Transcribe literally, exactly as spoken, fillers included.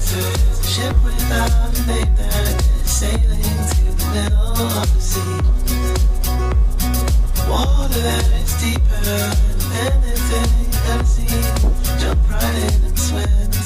Ship without a name that is sailing to the middle of the sea. Water that is deeper than anything you've ever seen. Jump right in and swim.